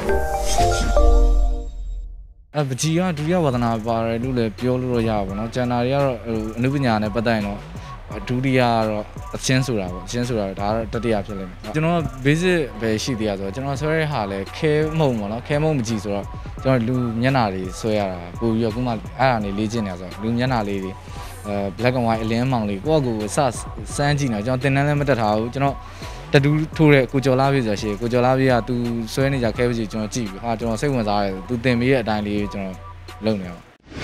ပကြီးကဒုတိယဝါသနာပါတယ်လို့လည်းပြောလို့ရပါဘောနော်ကျန်တာတွေကတော့အနုပညာနဲ့ပတ်သက်ရင်တော့ဒုတိယကတော့အချင်းဆိုတာပေါ့အချင်းဆိုတာဒါကတော့တတိယဖြစ်လိမ့်မယ်ကျွန်တော် basic ပဲရှိသေးရဆိုတော့ကျွန်တော်ဆွဲတဲ့ဟာလဲခဲမုံပေါ့နော်ခဲမုံမကြည့်ဆိုတော့ကျွန်တော်လူမျက်နှာတွေဆွဲရတာပို့ပြီးတော့ခုမှအဲ့ဒါနေလေ့ကျင့်နေဆိုတော့လူမျက်နှာလေးတွေblack and white အလင်းမောင်လေးကိုယ့်အကူစမ်းကြည့်နေကျွန်တော်တင်တန်းလည်းမတက်ထားဘူးကျွန်တော်တတူးထိုးတဲ့ကိုကျော်လာပြေဆိုရှိကိုကျော်လာပြေကသူဆွဲနေကြခဲပကြီးကျွန်တော်ကြည့်ပြီးဟာကျွန်တော်စိတ်ဝင်စားတယ်သူတင်ပေးတဲ့အတိုင်းလေးကျွန်တော်လုပ်နေပါ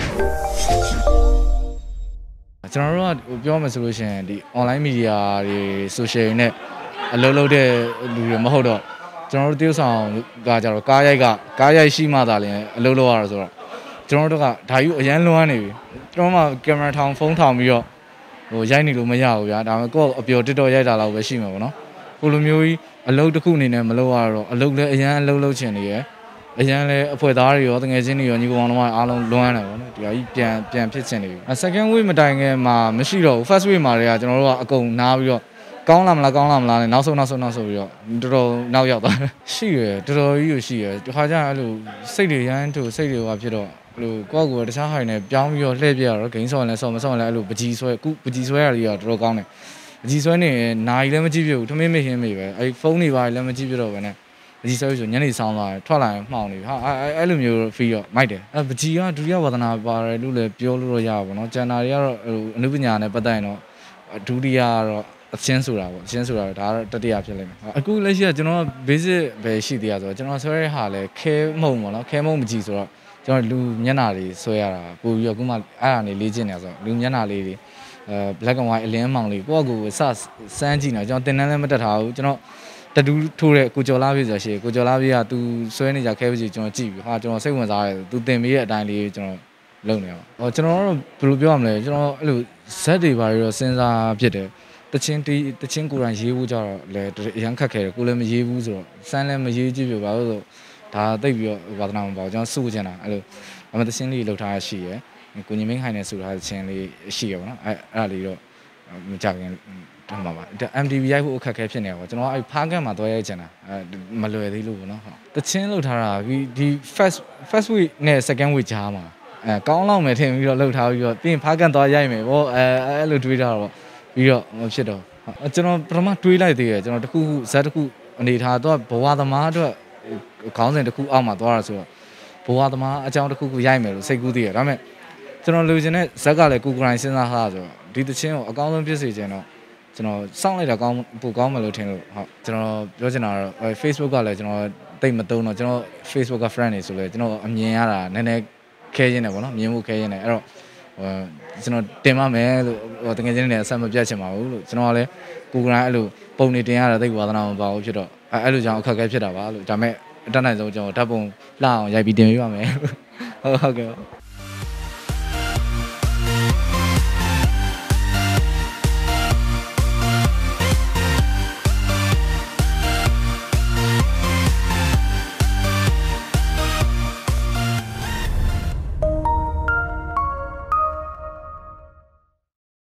ကျွန်တော်တို့ကပြောမှဆိုလို့ရှိရင်ဒီ online media တွေ social နဲ့အလုပ်လုပ်တဲ့လူတွေမဟုတ်တော့ကျွန်တော်တို့တရုတ်ဆောင်ကကြတော့ကားရိုက်ရှိမှသာလျှင်အလုပ်လုပ်ရတာဆိုတော့ကျွန်တော်တို့ကဒါယူအရန်လွမ်းနေပြီကျွန်တော်မှကင်မရာထောင်ဖုန်းထောင်ပြီးတော့ရိုက်နေလို့မရဘူးဗျာဒါပေမဲ့ကိုယ့်အပျော်တစ်တော်ရိုက်တာလောက်ပဲရှိမှာပေါ့နော်ကိုလိုမျိုးကြီးအလုပ်တစ်ခုအနေနဲ့မလုပ်ရတော့အလုပ်လည်းအရန်အလုပ်လုပ်ချင်နေရယ်အရန်လည်းအဖွဲ့သားတွေရောတငယ်ချင်းတွေရောညီကောင်တို့အားလုံးလွမ်းတယ်ပေါ့နော်ဒီဟာကြီးပြန်ဖြစ်ချင်နေပြီ second week မတိုင်ခင်မှာမရှိတော့ဘူး first week မှာတွေကကျွန်တော်တို့ကအကုန်နားပြီးတော့ကောင်းလာမလားနဲ့နောက်ဆုံးပြီးတော့တော်တော်နောက်ရောက်သွားတယ်ရှိရယ်တော်တော်ကြီးကိုရှိရယ်ဒီခါကျအဲ့လိုစိတ်တွေရမ်းထို့စိတ်တွေကဖြစ်တော့အဲ့လိုကိုယ့်ကိုယ်တခြားဟာတွေနဲ့ပြောင်းပြီးတော့လှည့်ပြရတော့ဂိမ်းဆော်လည်းဆော်မဆော်လည်းအဲ့လိုပကြီးဆွဲရလေးတော့တော်တော်ကောင်းတယ်ပကြီးဆွဲနေနိုင်လည်းမကြည့်ပြဘူးထမင်းမဟင်းမေပဲအဲ့ဖုန်းတွေပါလည်းမကြည့်ပြတော့ဘဲနဲ့ပကြီးဆွဲဆိုညနေဆောင်သွားတယ်ထွက်လာရင်မှောင်နေပြီဟာအဲ့လိုမျိုးဖီးတော့မိုက်တယ်ပကြီးကဒုတိယဝါသနာပါတယ်လို့လည်းပြောလို့ရပါဘောနော်ကျန်တာတွေကတော့အနုပညာနဲ့ပတ်သက်ရင်တော့ဒုတိယကတော့အချင်းဆိုတာပေါ့အချင်းဆိုတာဒါကတော့တတိယဖြစ်လိမ့်မယ်အခုလက်ရှိကကျွန်တော် basic ပဲရှိသေးရဆိုတော့ကျွန်တော်ဆွဲတဲ့ဟာလဲခဲမုံပေါ့နော်ခဲမုံမကြည့်ဆိုတော့ကျွန်တော်လူမျက်နှာတွေဆွဲရတာပို့ပြီးတော့ခုမှအဲ့ဒါနေလေ့ကျင့်နေဆိုတော့လူမျက်နှာလေးတွေblack and white အလင်းမောင်လေးကိုယ့်အကူစမ်းကြည့်နေကျွန်တော်တင်တန်းလည်းမတက်ထားဘူးကျွန်တော်တတူးထိုးတဲ့ကိုကျော်လာပြေဆိုရှိကိုကျော်လာပြေကသူဆွဲနေကြခဲပကြီးကျွန်တော်ကြည့်ပြီးဟာကျွန်တော်စိတ်ဝင်စားတယ်သူတင်ပေးတဲ့အတိုင်းလေးကျွန်တော်လုပ်နေပါကျွန်တော်တို့ဘယ်လိုပြောရမလဲကျွန်တော်အဲ့လိုဇက်တွေပါပြီးတော့စဉ်းစားဖြစ်တယ်တချင်းကိုယ်တိုင်ရေးဖို့ကြတော့လည်းအရန်ခက်ခဲတယ်ကိုလည်းမရေးဘူးဆိုတော့စမ်းလည်းမရေးကြည့်ပြပါဘူးဆိုဒါတိတ်ပြီးတော့ဝါသနာမပေါ့ကျွန်တော်စုချင်တာအဲ့လိုအမတချင်းလေးလှုပ်ထားရရှိရယ်ကိုညီမင်းခိုင်နဲ့စုထားတဲ့ချင်းလေးရှိရပါတော့အဲ့ဒါလေးတော့မကြခင်တမ်းပါ MTV ရိုက်ဖို့အခက်ခဲဖြစ်နေပါကျွန်တော်အဲ့ဖားကန်မှာတွဲရိုက်ချင်တာမလွယ်သေးလို့ပေါ့နော်ဟုတ်တချင်းလှုပ်ထားတာဒီ first week နဲ့ second week ကြားမှာကောင်းလောက်မယ်ထင်ပြီးတော့လှုပ်ထားပြီးတော့ပြီးရင်ဖားကန်သွားရိုက်မယ်ဗောအဲ့လိုတွေးထားတော့ပြီးတော့မဖြစ်တော့ကျွန်တော်ပထမတွေးလိုက်သေးတယ်ကျွန်တော်တခုဇက်တခုအနေထားတော့ဘဝသမားအတွက်ခေါင်းစဉ်တခုအောက်မှာသွားတာဆိုတော့ဘဝသမားအကြောင်းတခုရိုက်မယ်လို့စိတ်ကူးသေးတယ်ဒါပေမဲ့ကျွန်တော်လူချင်တဲ့ဇက်ကလည်းကိုကိုရိုင်းစဉ်းစားထားတာဆိုတော့ဒီတချင်းကိုအကောင်းဆုံးဖြစ်စေချင်တော့ကျွန်တော်စောင့်လိုက်တာပိုကောင်းမယ်လို့ထင်လို့ဟုတ်ကျွန်တော်ပြောချင်တာတော့ Facebook ကလည်းကျွန်တော်တိတ်မသုံးတော့ကျွန်တော် Facebook က friend တွေဆိုလဲကျွန်တော်အမြင်ရတာနည်းနည်းခဲရင်းတယ်ပေါ့နော်မြင်မှုခဲရင်းတယ်အဲ့တော့ကျွန်တော်တင်ပါမယ်လို့တကယ်ချင်းနေအဆက်မပြတ်ချင်ပါဘူးလို့ကျွန်တော်ကလည်းကိုကိုရိုင်းအဲ့လိုပုံနေတင်ရတာသိဝါသနာမပါဘူးဖြစ်တော့အဲ့လိုကြောင့်အခက်အခဲဖြစ်တာပါလို့ဒါပေမဲ့အတတ်နိုင်ဆုံးကျွန်တော်ဓာတ်ပုံလှအောင်ရိုက်ပြီးတင်ပေးပါမယ်ဟုတ်ကဲ့